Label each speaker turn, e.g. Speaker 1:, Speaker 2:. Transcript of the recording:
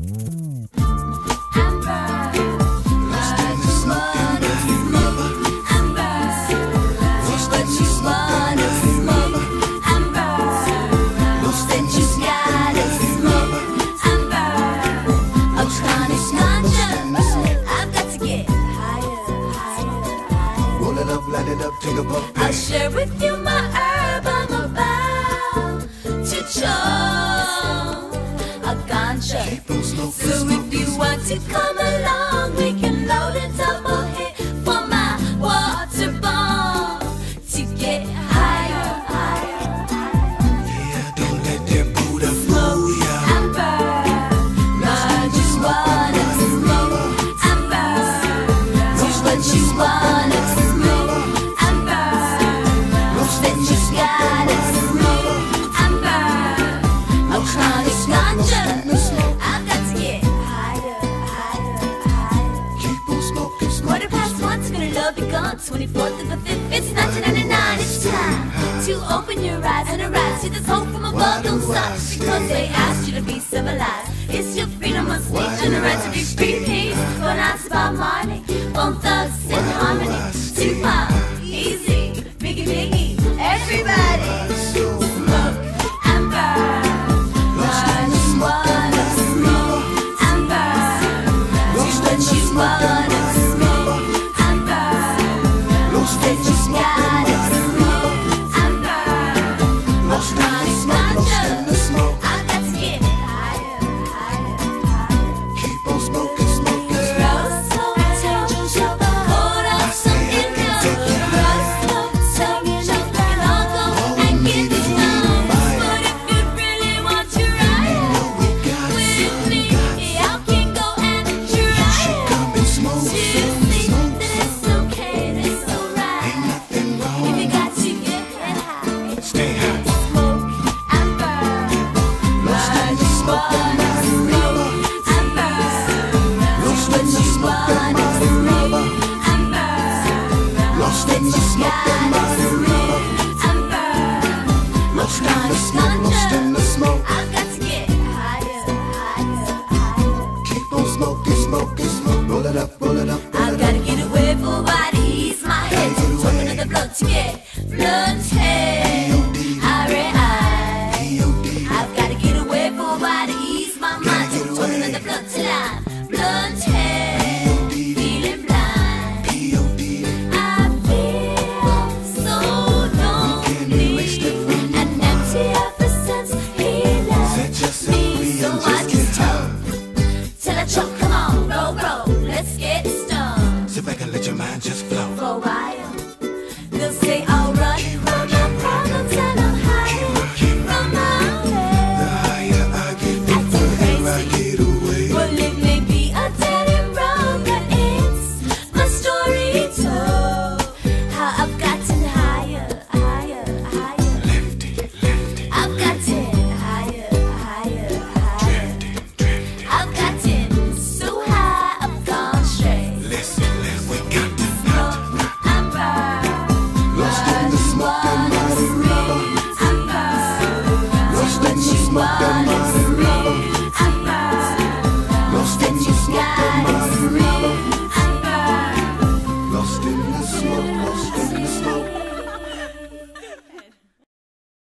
Speaker 1: I'll share with you my herb, I'm about to choke a ganja. So if you want to come along, we can load a double hit for my water bomb to get higher, higher, higher.
Speaker 2: Yeah, don't let that Buddha fool ya.
Speaker 1: And burn, I just wanna smoke and burn. Just what you wanna smoke. Gone 24th of the 5th, it's 1999, it's time to open your eyes and arise. See this hope from above, don't stop, because they asked you to be civilized. It's your freedom of speech and the right to be free. Peace, but not about money, on Thugz in harmony. Tupac, Easy, Biggie, Biggie, everybody smoke and burn. I just wanna smoke and burn. Just what you wanna smoke. That you gotta smoke and burn. Most chronic ganja. I got to get higher, higher, higher.
Speaker 2: Keep on smoking, smoking.
Speaker 1: Roll so hold up some income. Roll so you can all go and get this done. But if you really want to ride with me, y'all can go and try
Speaker 2: Come and smoke.
Speaker 1: to see that it's okay, it's alright. If you got to get high,
Speaker 2: Stay high.
Speaker 1: smoke and burn. I just wanna smoke and burn. Just what you wanna smoke and burn.
Speaker 2: Lost
Speaker 1: That
Speaker 2: in the
Speaker 1: you
Speaker 2: smoke,
Speaker 1: gotta smoke and burn.
Speaker 2: lost in the smoke, lost in the smoke.
Speaker 1: I got to get higher, higher, higher.
Speaker 2: Keep on smoking, smoking, smoke. Roll it up, roll it up, roll
Speaker 1: I
Speaker 2: it
Speaker 1: gotta
Speaker 2: up.
Speaker 1: get away for a while to ease my head. Talking to the blood to get blunted.